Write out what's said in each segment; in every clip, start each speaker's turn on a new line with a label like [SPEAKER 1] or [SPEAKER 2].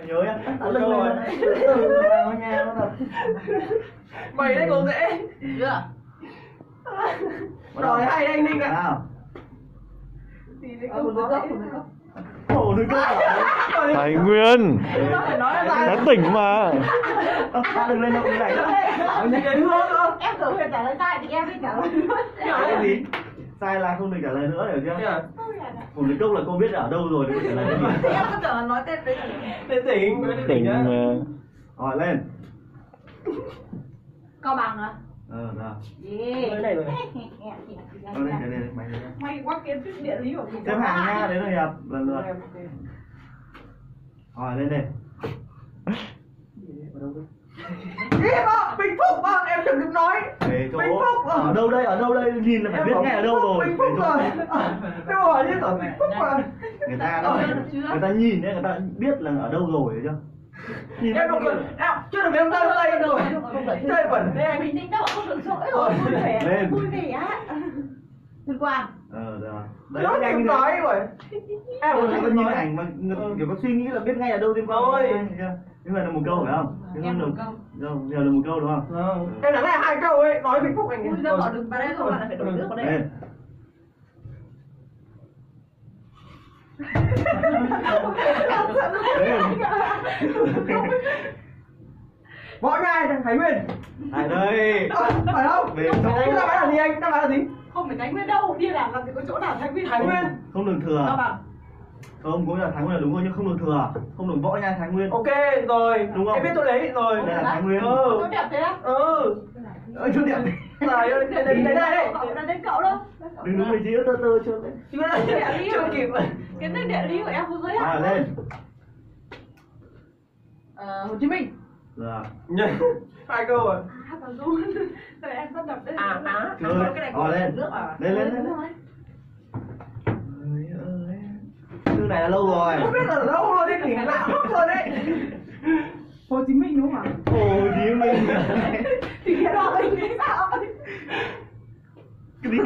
[SPEAKER 1] nhớ nhá. Lưng lên. Từ vào nhà nó thật.
[SPEAKER 2] Mày đấy cũng dễ.
[SPEAKER 3] Chưa?
[SPEAKER 2] Rồi hay anh Ninh ạ.
[SPEAKER 1] Nào.
[SPEAKER 3] Một
[SPEAKER 1] Ồ, đừng có.
[SPEAKER 4] Thái Nguyên đã tỉnh mà.
[SPEAKER 1] Ta đừng lên đâu cái này.
[SPEAKER 2] Anh đến Hương không?
[SPEAKER 3] em tưởng Huyền trả lời sai thì em mới trả lời.
[SPEAKER 1] Cái gì? Sai là không được trả lời nữa, hiểu chưa? Phủ Lý Cốc là cô biết ở đâu rồi thì cô trả lời cái gì?
[SPEAKER 3] Em cứ tưởng là nói tên đấy.
[SPEAKER 2] Tên tỉnh.
[SPEAKER 4] Tỉnh mà.
[SPEAKER 1] Hỏi lên.
[SPEAKER 3] Cao Bằng hả?
[SPEAKER 1] Rồi.
[SPEAKER 2] Cái này rồi.
[SPEAKER 1] Đây, mày.
[SPEAKER 3] May quá kiến thức địa lý của mình.
[SPEAKER 1] Xếp hàng nha, đến rồi Hiệp, lần lượt. Hỏi lên đây.
[SPEAKER 2] Im ạ, Vĩnh Phúc ạ, em đừng nói.
[SPEAKER 1] Về chỗ.
[SPEAKER 2] Vĩnh Phúc ạ.
[SPEAKER 1] Ở đâu đây, nhìn là phải biết ngay ở đâu rồi.
[SPEAKER 2] Vĩnh Phúc rồi. Em hỏi như ở Vĩnh Phúc mà.
[SPEAKER 1] Người ta nhìn đấy, người ta biết là ở đâu rồi, hiểu chưa? Nhìn
[SPEAKER 2] Em đừng cần, em chưa được em ra đây rồi. Chơi bẩn thế anh.
[SPEAKER 3] Bình tĩnh đâu không được dỗi rồi.
[SPEAKER 1] Lên.
[SPEAKER 3] Vui vẻ á. Tuyên Quang.
[SPEAKER 1] Rồi.
[SPEAKER 2] Nó em nói rồi. Em
[SPEAKER 1] Em
[SPEAKER 2] muốn
[SPEAKER 1] có nhìn ảnh mà kiểu có suy nghĩ là biết ngay ở đâu Tuyên Quang.
[SPEAKER 2] Rồi.
[SPEAKER 1] Nhưng mà là một câu phải không?
[SPEAKER 3] Em một câu.
[SPEAKER 1] Không, giờ là một câu đúng không?
[SPEAKER 2] Em đã nghe 2 câu ấy, nói Vĩnh Phúc anh.
[SPEAKER 3] Vui ra bỏ đừng vào đây không là phải đổi nước vào đây.
[SPEAKER 1] Lên.
[SPEAKER 2] Võ Nhai thằng Thái Nguyên.
[SPEAKER 1] Lại đây.
[SPEAKER 2] Phải không?
[SPEAKER 1] Về chỗ.
[SPEAKER 2] Đáp án là gì anh? Đáp án là gì?
[SPEAKER 3] Không phải Thái Nguyên đâu, đi làm thì có chỗ nào Thái Nguyên.
[SPEAKER 2] Thái Nguyên.
[SPEAKER 1] Không được thừa.
[SPEAKER 3] Cao Bằng.
[SPEAKER 1] Không, cũng là Thái Nguyên là đúng rồi nhưng không được thừa. Không được Võ Nhai Thái Nguyên.
[SPEAKER 2] Ok rồi.
[SPEAKER 1] Đúng không?
[SPEAKER 2] Em biết chỗ đấy rồi.
[SPEAKER 1] Đây là Thái Nguyên.
[SPEAKER 3] Chỗ đẹp thế á?
[SPEAKER 1] Chút điện.
[SPEAKER 2] Trời ơi, đây.
[SPEAKER 3] Cậu là đến cậu đâu.
[SPEAKER 1] Đừng đúng mình chỉ tơ chưa đấy.
[SPEAKER 2] Chưa kịp.
[SPEAKER 3] Kiến thức địa lý của em không giới hạn.
[SPEAKER 1] Lên.
[SPEAKER 3] Hồ Chí Minh.
[SPEAKER 1] Rồi.
[SPEAKER 2] 2 câu rồi.
[SPEAKER 3] Còn luôn. Rồi em sắp đập đấy.
[SPEAKER 1] Chơi.
[SPEAKER 3] Cái này có
[SPEAKER 1] Lên.
[SPEAKER 3] nước à?
[SPEAKER 1] Lên. Thư này là lâu rồi.
[SPEAKER 2] Không biết ở đâu rồi đấy, tỉnh lạ mất rồi đấy.
[SPEAKER 3] Hồ Chí Minh đúng không ạ?
[SPEAKER 1] Hồ Chí Minh.
[SPEAKER 3] Thì cái đó mình nghĩ sao?
[SPEAKER 1] Cái gì?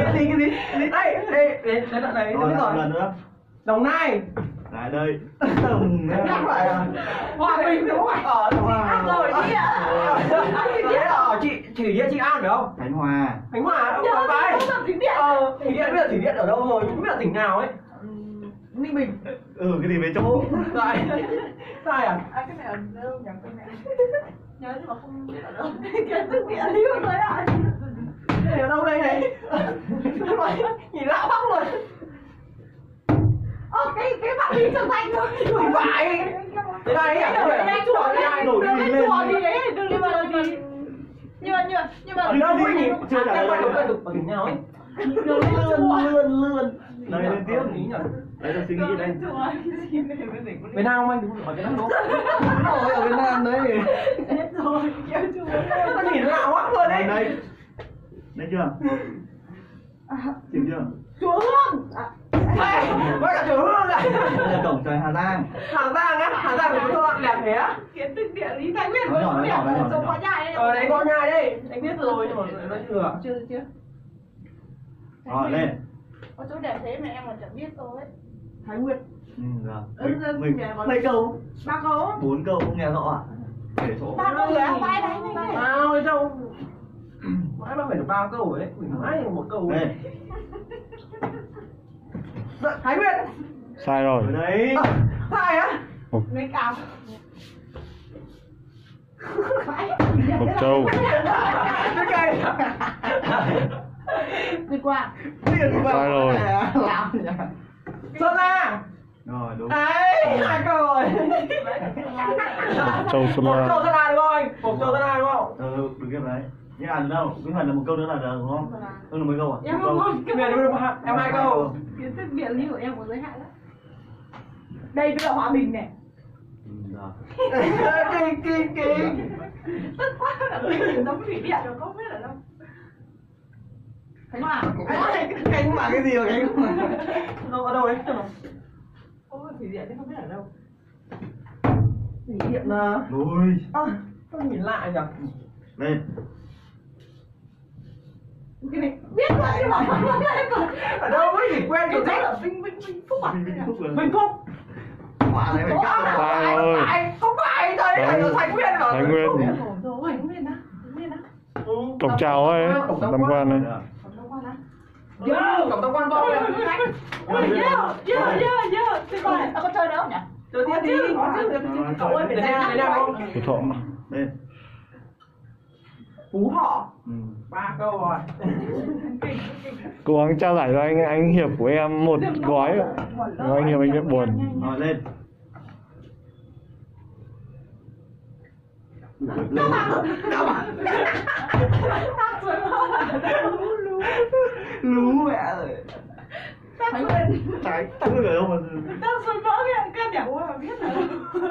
[SPEAKER 2] Đây, đến đoạn này,
[SPEAKER 1] Rồi,
[SPEAKER 2] biết rồi.
[SPEAKER 1] lần nữa.
[SPEAKER 2] Đồng Nai.
[SPEAKER 1] Lại đây. Đồng
[SPEAKER 2] Không phải à?
[SPEAKER 3] Hòa Bình đúng không ạ? Ăn rồi đi ạ.
[SPEAKER 2] Thế là chỉ địa chị An phải không?
[SPEAKER 1] Khánh Hòa.
[SPEAKER 2] Khánh Hòa đâu phải phải. Thủy Điện biết là thủy điện ở đâu rồi, không biết là tỉnh nào ấy. Ninh Bình.
[SPEAKER 1] Cái gì về chỗ?
[SPEAKER 2] Sai à?
[SPEAKER 3] Cái này ở đâu nhỉ? Nhớ nhưng mà không biết ở đâu. Kiến thức địa lý của giới hạn.
[SPEAKER 2] Cái này ở đâu đây này? Nhìn lạ bóc rồi.
[SPEAKER 3] Cái bạn đi trưởng thành thôi.
[SPEAKER 2] Không phải. Thế này à?
[SPEAKER 3] Đây chùa đi.
[SPEAKER 1] Nổi
[SPEAKER 3] Đừng
[SPEAKER 1] đi
[SPEAKER 3] lên
[SPEAKER 1] lên.
[SPEAKER 3] chùa đi đấy. Đừng lên chùa gì. Nhưng mà
[SPEAKER 2] Ở đâu ấy nhỉ?
[SPEAKER 1] Chưa trả lời được.
[SPEAKER 2] Ở tỉnh nào ấy?
[SPEAKER 1] Lươn. Đây lên tiếp. Đấy là suy nghĩ đây.
[SPEAKER 2] Việt Nam không anh? Đúng ở Việt Nam đúng.
[SPEAKER 1] Rồi ở Việt Nam đấy.
[SPEAKER 3] Hết rồi.
[SPEAKER 2] Nó nhìn lạ quá luôn đấy.
[SPEAKER 1] Đây. Đây chưa? Chịu chưa?
[SPEAKER 3] Chùa Hương.
[SPEAKER 2] Có cả chùa Hương à?
[SPEAKER 1] Đây là cổng trời Hà Giang.
[SPEAKER 2] Hà Giang á? Hà Giang có đoạn đẹp thế á?
[SPEAKER 3] Kiến thức địa lý Thái Nguyên
[SPEAKER 1] Nói
[SPEAKER 3] có
[SPEAKER 1] nhỏ,
[SPEAKER 3] chỗ
[SPEAKER 1] nói nhỏ,
[SPEAKER 3] đẹp
[SPEAKER 1] nói nhỏ,
[SPEAKER 3] ở trong
[SPEAKER 1] nói
[SPEAKER 3] Võ Nhai
[SPEAKER 2] Ở đấy Võ Nhai đây. Anh biết rồi nhưng mà nó chưa.
[SPEAKER 3] Chưa.
[SPEAKER 1] Rồi lên.
[SPEAKER 3] Có chỗ đẹp thế mà em còn chẳng biết thôi. Thái Nguyên.
[SPEAKER 1] Rồi. Mình mấy câu?
[SPEAKER 3] 3 câu.
[SPEAKER 1] 4 câu không nghe rõ à? Để chỗ.
[SPEAKER 3] 3 câu rồi không ai đánh này.
[SPEAKER 2] Bao nhiêu đâu? Mãi mà phải được 3 câu rồi đấy. Mình mãi một câu
[SPEAKER 1] Đây.
[SPEAKER 2] Thái Nguyên.
[SPEAKER 4] Sai rồi.
[SPEAKER 1] Ở đấy.
[SPEAKER 2] Sai á?
[SPEAKER 3] Người cao.
[SPEAKER 4] Mộc Châu.
[SPEAKER 2] Cái cây.
[SPEAKER 3] Tuyên Quang.
[SPEAKER 4] Sai rồi.
[SPEAKER 2] Sơn La.
[SPEAKER 1] Rồi đúng.
[SPEAKER 2] Đấy, 2 câu rồi.
[SPEAKER 4] Mộc Châu Sơn
[SPEAKER 2] Một
[SPEAKER 4] La.
[SPEAKER 2] câu Sơn La đúng không anh? Một câu Sơn La đúng không?
[SPEAKER 1] Đừng cái đấy. Nhưng à đâu, cái phần là một câu nữa là được đúng không? Là mấy câu à?
[SPEAKER 3] Em
[SPEAKER 1] Một câu.
[SPEAKER 3] không
[SPEAKER 2] Cái này đúng không? Em 2 câu.
[SPEAKER 3] kiến thức địa lý của em có giới hạn lắm. Đây mới là Hòa Bình này.
[SPEAKER 1] Rồi.
[SPEAKER 2] Kinh.
[SPEAKER 3] Tất quá là mình giống thủy điện rồi không biết ở đâu. Khánh Hòa.
[SPEAKER 1] Cánh mà cái gì rồi cánh mà?
[SPEAKER 2] Đâu ở đâu đấy?
[SPEAKER 3] Có thủy điện chứ không biết ở đâu.
[SPEAKER 2] Thủy điện à?
[SPEAKER 1] Rồi.
[SPEAKER 2] Sao nhìn lạ nhỉ?
[SPEAKER 1] Lên.
[SPEAKER 3] Cái này biết rồi nhưng mà không biết.
[SPEAKER 2] Ở đâu mới chỉ quen
[SPEAKER 3] Cái
[SPEAKER 2] kiểu
[SPEAKER 3] đấy
[SPEAKER 2] thế.
[SPEAKER 3] ở Vinh Phúc à?
[SPEAKER 1] Vinh Phúc là.
[SPEAKER 2] Vinh Phúc.
[SPEAKER 1] Quả này phải cao.
[SPEAKER 4] Sai rồi.
[SPEAKER 2] Thái Nguyên mà.
[SPEAKER 4] Thái Nguyên.
[SPEAKER 3] Rồi, Nguyên á. Nguyên á.
[SPEAKER 4] Cổng chào ấy, tham quan này.
[SPEAKER 2] Cổng tam quan to này.
[SPEAKER 3] Thế coi, tao có chơi nữa không nhỉ?
[SPEAKER 2] Chơi tiếp đi.
[SPEAKER 3] Cậu ơi, phải
[SPEAKER 2] Để
[SPEAKER 3] ra
[SPEAKER 2] nào
[SPEAKER 3] không?
[SPEAKER 2] không?
[SPEAKER 4] Phú Thọ.
[SPEAKER 1] Đây.
[SPEAKER 2] Phú Thọ.
[SPEAKER 1] Ừ.
[SPEAKER 2] 3 câu rồi.
[SPEAKER 4] Cố gắng trao giải cho anh Hiệp của em một gói. Anh Hiệp anh rất buồn.
[SPEAKER 1] Rồi lên. Lú mẹ rồi.
[SPEAKER 3] Thái Nguyên.
[SPEAKER 1] Trái cứ rồi không mà.
[SPEAKER 3] Tao sôi vỡ cái đẻo mà biết là.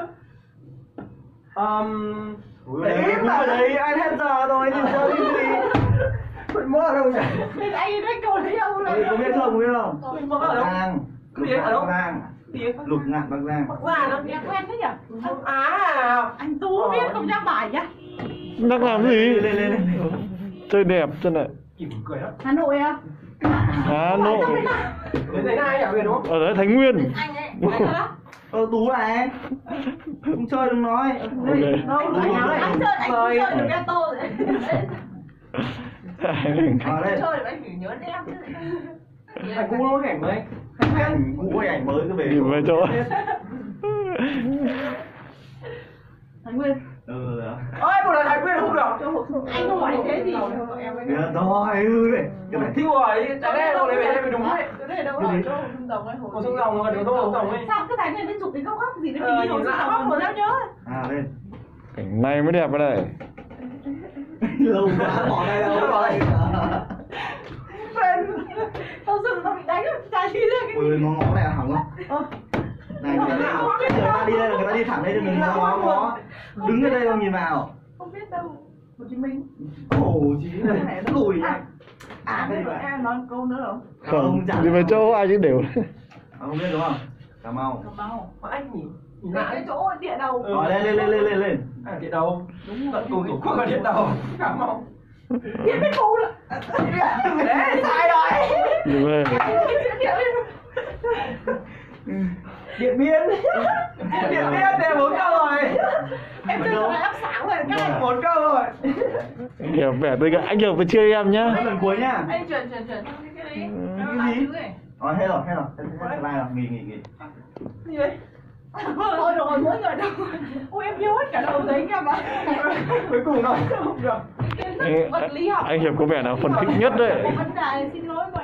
[SPEAKER 1] Đấy mà đấy, anh hết giờ rồi thì chơi cái gì?
[SPEAKER 2] Mình mơ ở đâu nhỉ?
[SPEAKER 3] Bên anh đấy cầu thấy ông là.
[SPEAKER 1] Có biết không, biết không?
[SPEAKER 2] Mình mơ ở đâu?
[SPEAKER 1] Giang.
[SPEAKER 2] Biết ở đâu?
[SPEAKER 1] Giang. Lục ngạn Bắc Giang.
[SPEAKER 2] Giang nó
[SPEAKER 3] Nghe quen thế nhỉ? Anh Tú biết không ra bài nhá.
[SPEAKER 4] Đang làm gì?
[SPEAKER 1] Lên lên lên.
[SPEAKER 4] Chơi đẹp chân này.
[SPEAKER 2] Kìm cười lắm.
[SPEAKER 3] Hà Nội à?
[SPEAKER 4] Hà Nội.
[SPEAKER 2] Đến thế này nhỉ, đúng không?
[SPEAKER 4] Ở đấy Thái Nguyên.
[SPEAKER 3] Anh ấy.
[SPEAKER 1] Tú này. Không chơi đừng nói.
[SPEAKER 4] Ok.
[SPEAKER 3] Đâu, anh chơi, anh cũng chơi được gato rồi.
[SPEAKER 1] Ở đây.
[SPEAKER 3] Chơi được anh phải nhớ em chứ.
[SPEAKER 2] Anh cũng lỗi cảnh đấy.
[SPEAKER 1] Ảnh cũ hay ảnh mới cứ về.
[SPEAKER 4] Nhìn về chỗ.
[SPEAKER 3] Thái Nguyên.
[SPEAKER 2] Ôi, một lần Thái Nguyên không được.
[SPEAKER 3] Anh hỏi thế thì
[SPEAKER 1] Được rồi, cái này
[SPEAKER 2] Thì rồi, chả lẽ đâu đấy về đây phải đúng đấy.
[SPEAKER 3] cái này đâu ở chỗ Sông Rồng ấy.
[SPEAKER 2] Một sông Rồng mà, đúng không? Rồng ấy.
[SPEAKER 3] Sao cái Thái Nguyên nó chụp cái góc góc gì nó
[SPEAKER 2] Nhìn lạ
[SPEAKER 3] góc của em nhớ.
[SPEAKER 1] À lên.
[SPEAKER 4] Cảnh này mới đẹp ở đây.
[SPEAKER 1] Lâu quá bỏ đây đâu rồi.
[SPEAKER 3] Tao dừng nó bị đánh rồi, trái đi ra cái gì.
[SPEAKER 1] Ui, ngó này là hỏng không? Này, người ta đi đây là người ta đi thẳng đây cho mình ngó. Đứng ở đây không nhìn vào.
[SPEAKER 3] Không biết đâu. Hồ Chí Minh.
[SPEAKER 1] Ồ, chí này nó lùi này. À, đây vậy.
[SPEAKER 3] Em nói câu nữa không?
[SPEAKER 4] Không, đi về chỗ ai chứ đều.
[SPEAKER 1] Không biết đúng không? Cà Mau.
[SPEAKER 3] Cà Mau.
[SPEAKER 2] Mà anh nhìn
[SPEAKER 3] Cái chỗ địa đầu.
[SPEAKER 1] Rồi lên.
[SPEAKER 2] À, điện đầu. Đúng tận cùng tổ quốc là điện đầu. Cảm ơn.
[SPEAKER 3] Điện Biên Phủ là.
[SPEAKER 2] Đấy, sai rồi.
[SPEAKER 4] Đi về.
[SPEAKER 2] Điện Biên. Điện Biên thì 4 câu rồi.
[SPEAKER 3] Em chơi cho em sáng rồi cái.
[SPEAKER 2] 4 câu rồi.
[SPEAKER 4] Anh Hiệp vẻ tôi cả anh Hiệp phải chơi em nhá.
[SPEAKER 1] Lần cuối nhá.
[SPEAKER 3] Anh chuyển cái đấy.
[SPEAKER 1] Cái gì? Rồi, hết rồi. Hết slide rồi, nghỉ.
[SPEAKER 3] Gì đấy? Thôi rồi, mỗi người đâu. Ôi em yêu hết cả đầu giấy em ạ.
[SPEAKER 2] Cuối cùng rồi, không được.
[SPEAKER 3] Vật lý học.
[SPEAKER 4] Anh Hiệp có vẻ là phần khích nhất đấy.
[SPEAKER 3] Vấn đề xin lỗi mọi